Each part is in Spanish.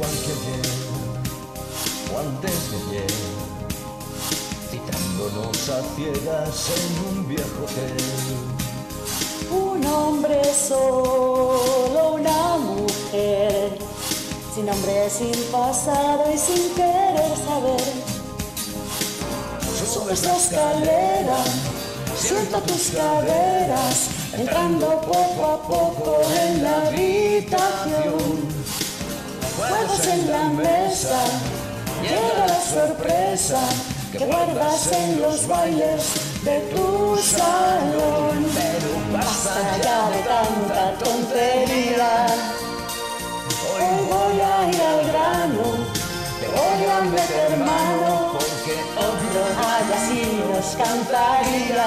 igual que ayer o antes de ayer, citándonos a ciegas en un viejo hotel. Un hombre solo, una mujer, sin nombre, sin pasado y sin querer saber. Subes la escalera, siento tus caderas, entrando poco a poco en la habitación. Juegos en la mesa, llega la sorpresa que guardas en los bailes de tu salón. Pero basta ya de tanta tontería, hoy voy a ir al grano, te voy a meter mano, porque otro haya así nos cantaría.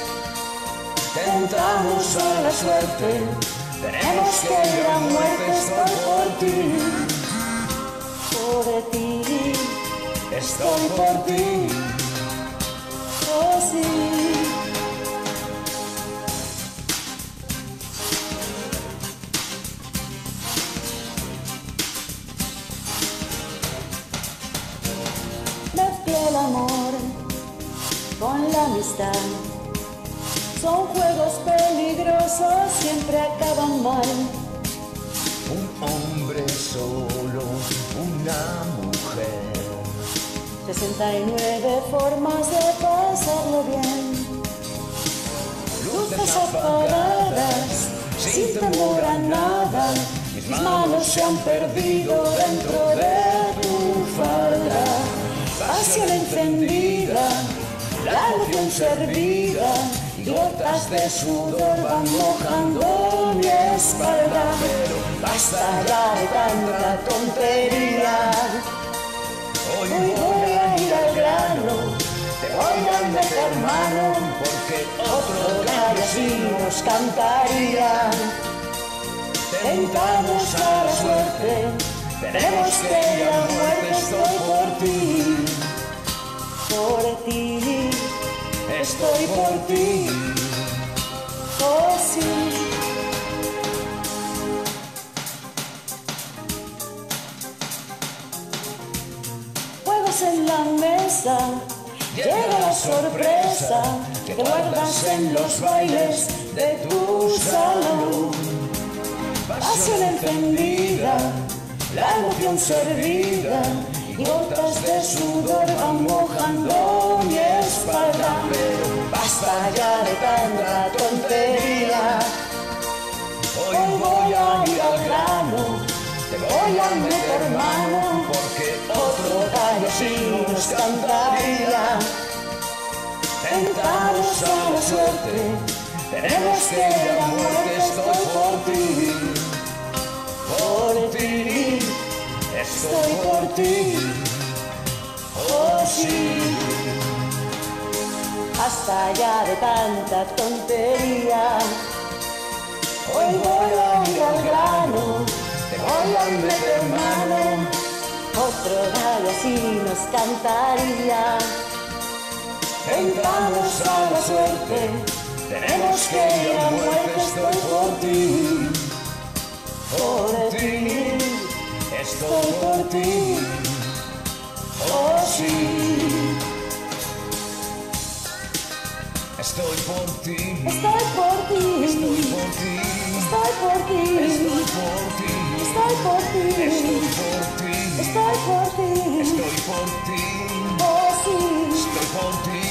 Tentamos a la suerte, tenemos que ir a muerte, estoy por ti, estoy por ti, oh sí. Mezcla el amor con la amistad, son juegos peligrosos, siempre acaban mal. Un hombre solo, una mujer, 69 formas de pasarlo bien. Luces apagadas, sin temor a nada, mis manos se han perdido dentro de tu falda. Pasión encendida, la emoción servida, y gotas de sudor van mojando mi espalda. Pero basta ya de tanta tontería, hoy voy a ir al grano, te voy a meter mano, porque otro gallo así nos cantaría. Tentamos a la suerte, tenemos que ir a muerte, estoy por ti, estoy por ti, oh sí. Juegos en la mesa, llega la sorpresa que guardas en los bailes de tu salón. Pasión encendida, la emoción servida, y gotas de sudor van mojando mi espalda. Pero basta ya de tanta tontería, hoy voy a ir al grano, te voy a meter mano, porque otro gallo así nos cantaría. Tentamos a la suerte, tenemos que ir a muerte, estoy por ti, estoy por ti, oh sí. Hasta ya de tanta tontería, hoy voy a ir al grano, te voy a meter mano, otro gallo así nos cantaría. Tentamos a la suerte, tenemos que ir a muerte, estoy por ti, estoy por ti, oh sí. estoy por ti, Estoy por ti, estoy por ti, estoy por ti, estoy por ti, estoy por ti, estoy por ti, estoy por ti, estoy por ti, oh sí. estoy por ti.